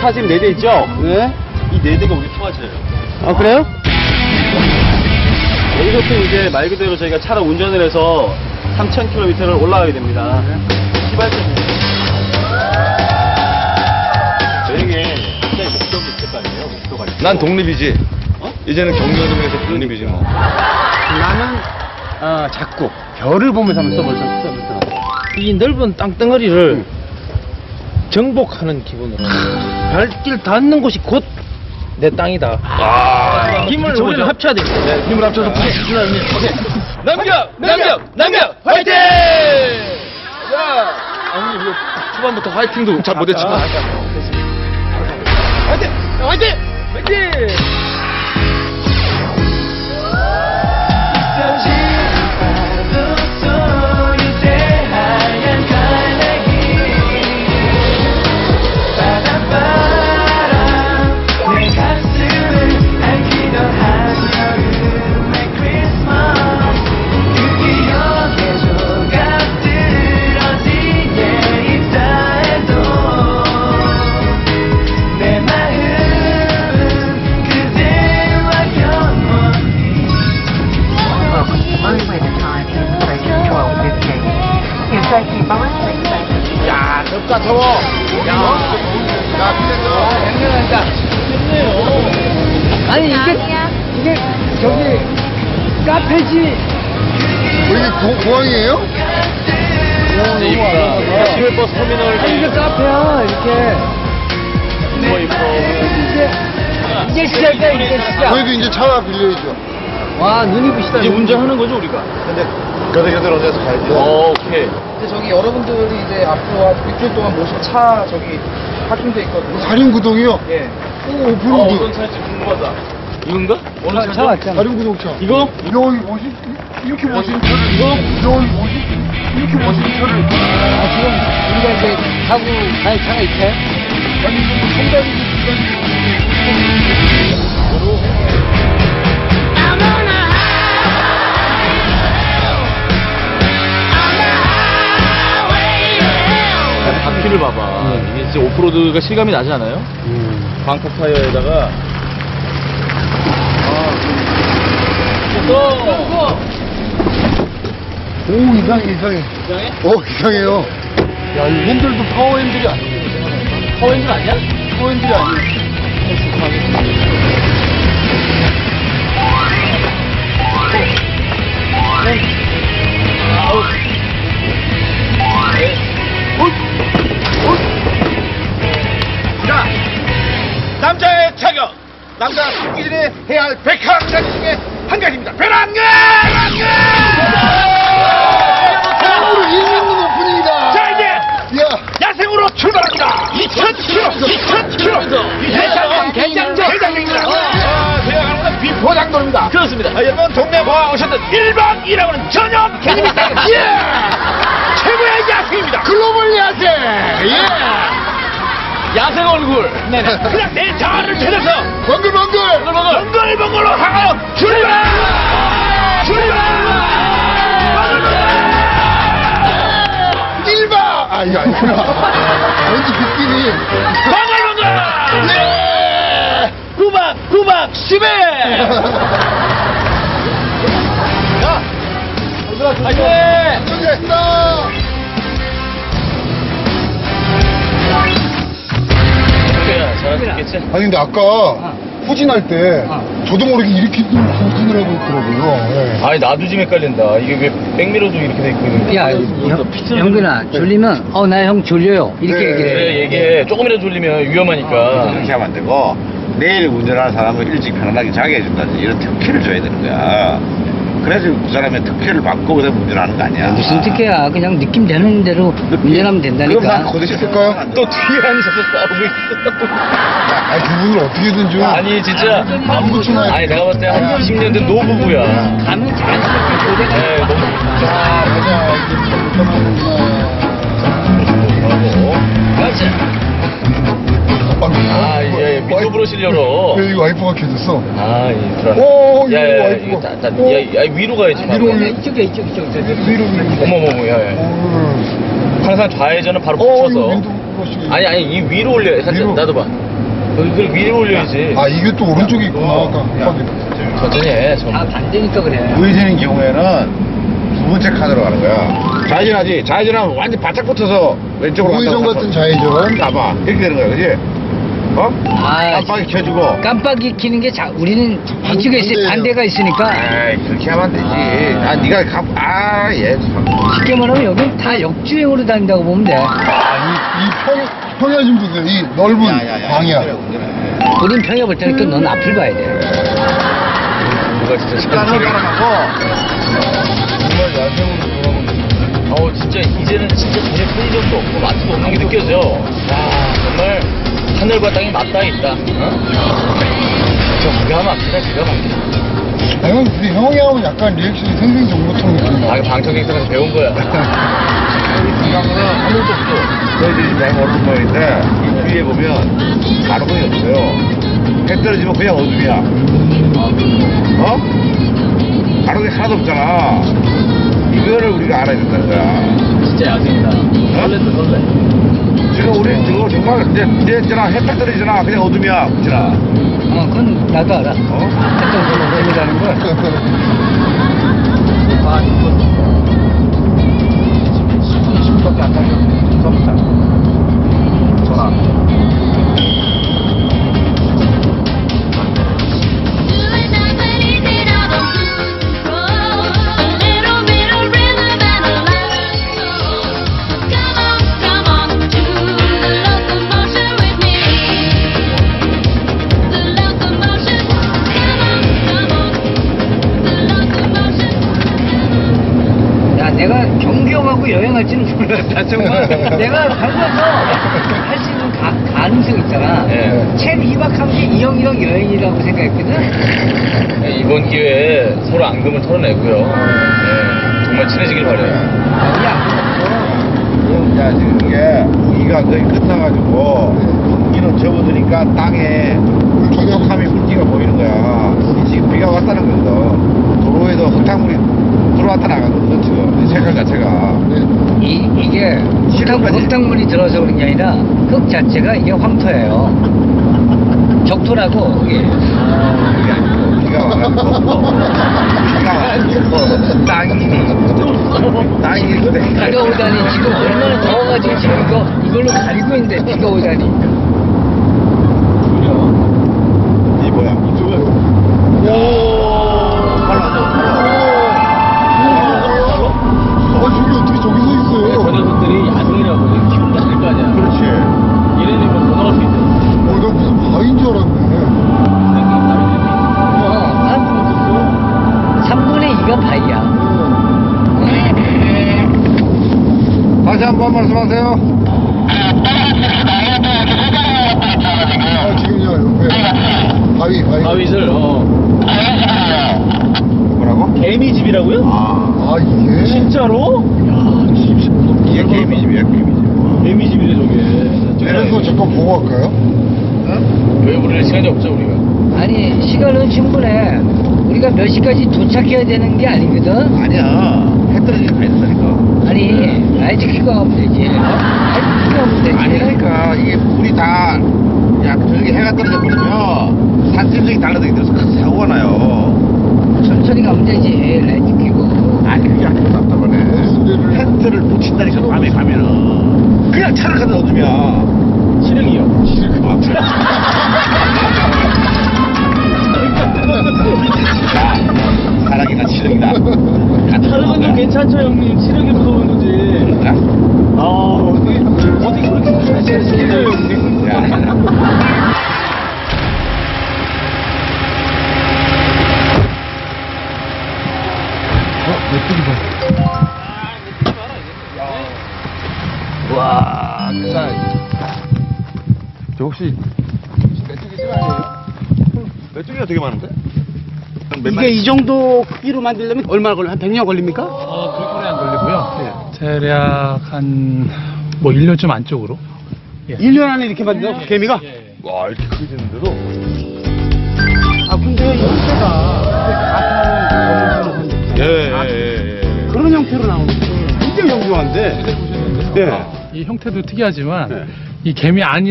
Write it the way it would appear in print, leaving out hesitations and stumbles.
차 지금 4대 있죠? 네. 이 4대가 우리 통화차예요. 아, 그래요? 여기서부터 이제 말 그대로 저희가 차를 운전을 해서 3,000km를 올라가게 됩니다. 시발점이에요. 저에게 굉장히 목적이 있을 거 아니에요? 목표가 있고. 난 독립이지. 어? 이제는 경력에서 독립이지 뭐. 나는, 자꾸 별을 보면서 한번 써볼까. 이 넓은 땅덩어리를 정복하는 기분으로. 발길 닿는 곳이 곧 내 땅이다. 힘을 우리는 합쳐야 돼. 네, 힘을 합쳐서 오케이. 남경 화이팅! 야, 아니 이거 초반부터 화이팅도 잘 못했지만. 화이팅! 야, 덥다, 더워. 야, 냉정하다. 아니, 이게, 저기, 카페지. 여기 공항이에요? 진짜 이쁘다. 시외버스 터미널. 아니, 이게 카페야, 이렇게. 너무 이뻐. 이제 시작이야, 이제 시작. 저희도 이제 차 빌려야죠. 와, 눈이 부시다. 이제 운전하는 거죠, 우리가? 근데 겨드겨들 어디서 가야지. 오케이. 근데 저기 여러분들이 이제 앞으로 한 일주일 동안 모실 차 저기 파킹돼 있거든요. 사륜구동이요? 예. 오, 오프로드. 어떤 차인지 궁금하다. 이건가? 어느 차죠? 차 왔잖아. 사륜구동차. 이거? 여기 이렇게 멋진 차를. 여기 이렇게 멋진 차를. 아, 지금 우리가 이제 타고 갈 차가 있대? 아니, 이거 성당이 바퀴를 봐봐. 이게 진짜 오프로드가 실감이 나지 않아요? 광폭 타이어에다가. 오, 이상해. 이상해? 이상해요. 야, 이 핸들도 파워 핸들이 아니에요. 파워 엔진 아니야? 파워 핸들이 아니에요. 자, 남자의 자격. 남자가 죽기 전에 해야 할 100가지 중에 한 가지입니다. 배낭여! 오늘 있는 오프닝이다. 자, 이제 야, 야생으로 출발합니다. 2,000km. 대장정입니다. 대장하는 건 비포장도로입니다. 그렇습니다. 여러분 동네 모아 오셨던 1박 2일하고는 전혀 개념이 다릅니다. 최고의 야생입니다. 글로벌 야생. 야생 얼굴. 그냥 내 자아를 찾아서 벙글벙글. 향하여 출발! 일박. 아, 이거 아니구나. 왠지 느낌이. 벙글벙글! 구박 10회. 자, 화이팅! 수고했습니다. 잘할 수 있겠지? 아니 근데 아까 후진할 때 저도 모르게 이렇게 후진을 하고 있더라고요. 예. 아니 나도 지금 헷갈린다. 이게 왜 백미러도 이렇게 돼 있거든. 야, 영근아, 졸리면, 나 형 졸려요. 이렇게 네. 얘기해. 그래 얘기해. 조금이라도 졸리면 위험하니까. 그렇게 하면 안 되고 내일 운전하는 사람을 일찍 편안하게 자게 해준다든지 이런 특혜를 줘야 되는 거야. 그래서 그 사람의 특혜를 받고 그다음에 운전하는 거 아니야. 무슨 특혜야. 그냥 느낌 되는 대로 운전하면 그럼 난 된다니까. 거기서 쓸까요? 또 뒤에 앉아서 싸우고 있어. 아, 그분을 어떻게든 좀. 아니 진짜 아무렇지나. 아니 내가 봤을 때 한 20년 된 노부부야. 가면 자연스럽게 고대가 네, 너무 아, 맞아. 그렇지. 아, 예, 밑으로 부르시려고. 왜 이거 와이퍼가 켜졌어? 아, 이 불안. 오, 이거 야, 야, 와이프가. 이거 야, 위로 가야지. 위로 바로. 이쪽에. 위로. 어머머머, 야, 야. 항상 좌회전은 바로 이거 붙여서. 윈도우 브러쉬. 아니, 이 위로 올려. 살짝 위로. 나도 봐. 그걸 위에 올려야지. 아, 이게 또 오른쪽에 있구나. 아까 깜빡이. 천천히 해. 다 반대니까 그래. 우회전인 경우에는 두 번째 칸으로 가는 거야. 좌회전하지. 좌회전하면 완전 바짝 붙어서 왼쪽으로 우회전 간다고 같은 가서 좌회전. 나봐. 이렇게 되는 거야, 그지? 어? 아, 깜빡이 켜주고. 깜빡이 키는 게 우리는 이쪽에 반대예요. 반대가 있으니까 아이, 그렇게 하면 안 되지. 네가 얘 참. 쉽게 말하면 여긴 다 역주행으로 다닌다고 보면 돼. 이 평야진 분들, 이 넓은 방향. 우린 평야 볼 테니까 넌 앞을 봐야 돼. 누가 진짜 습관을 하라고. 정말 야생으로 돌아오는. 진짜 이제는 진짜 전혀 편의점도 없고 마트도 없는 게 느껴져. 와, 정말 하늘과 땅이 맞닿아 있다. 저 기가 막히다, 기가 막히다. 아, 형, 근데 형이 하면 약간 리액션이 생생정보통 느낌. 아, 방청객들한테 배운 거야. 중간은 하늘도 없어. 저희들이 잘 모르는 거인데 이 뒤에 보면 가로등이 없어요. 해 떨어지면 그냥 어둠이야. 어? 가로등이 하나도 없잖아. 이거를 우리가 알아야 된다는 거야. 진짜 야생이다. 설렌다, 설레. 지금 우리 지금 정말 이제 있잖아. 햇볕 떨어지잖아. 그냥 어둠이야. 그렇잖아. 그건 나도 알아. 어떤 거라는 걸. 아, 이거 20분밖에 안 달렸네. 전부터. 전화. 야, 내가 경기형하고 여행할지는 몰랐다. 정말 내가 가면서 할 수 있는 가능성 있잖아. 예. 챔 2박 한 게 이 형이랑 여행이라고 생각했거든. 이번 기회에 서로 앙금을 털어내고요. 네, 정말 친해지길 바래요. 야, 지금 이게 무기가 거의 끝나가지고 무기는 접어드니까 땅에 촉촉함이 물기가 보이는 거야. 지금 비가 왔다는 거거든. 도로에도 흙탕물이 들어왔다 나가거든, 지금. 색깔 자체가. 이게 흙탕물이 들어서 그런 게 아니라 흙 자체가 이게 황토예요. 적토라고 이게. 그게 아니고, 비가 와가지고, 땅이 그때. 비가 오다니 지금 얼마나 더워가지고 지금 이걸로 가리고 있는데 비가 오다니. 이 뭐야? 이쪽은. 저기 어떻게 저기 서 있어요? 저 녀석들이 야생이라고 키우는 게 아닐 거 아니야. 그렇지. 얘네들 이거 더 나올 수 있대. 나 무슨 바인 줄 알았네. 한 3분의 2가 바이야. 다시 한 번 말씀하세요. 아, 지금요, 옆에. 바위. 바위들, 뭐라고? 개미집이라고요? 아, 이게? 진짜로? 이게 게임이집이야, 게임이집. 개미집이래, 저게. 그래서 잠깐 보고 갈까요? 왜 우리는 시간이 없죠, 우리가? 아니 시간은 충분해. 우리가 몇 시까지 도착해야 되는 게 아니거든. 아니야. 해 떨어지면 가야 된다니까. 아니 라이트 켜고 하면 되지. 라이트 켜고 하면 되지. 아니라니까. 이게 물이 다, 야, 저기 해가 떨어져 버리면 산짐승이 달라들게 돼서 큰 사고가 나요. 천천히 가면 되지. 라이트 켜고. 아니, 그게 아니고 답답하네. 텐트를 붙인다니까, 밤에 가면은. 그냥 차를 가다 어둠이야. 시력이요. 사랑이나 치력이나. 다른 건 괜찮죠, 형님. 시력이 무서운 거지. 그런가? 어떻게 그렇게 시켜요, 형님. 야. 와, 저 혹시 메뚜기가 되게 많은데? 이게 이 정도 크기로 만들려면 얼마나 걸려? 한 100년 걸립니까? 그렇게 오래 안 걸리고요. 대략 한, 1년쯤 안쪽으로. 1년 안에 이렇게 만들어? 개미가? 와, 이렇게 크게 됐는데도. 아, 근데 이 형태가 예. 그런 형태로 나오는 게 굉장히 영리한데. 보셨는데요. 예. 이 형태도 특이하지만, 이 개미 안이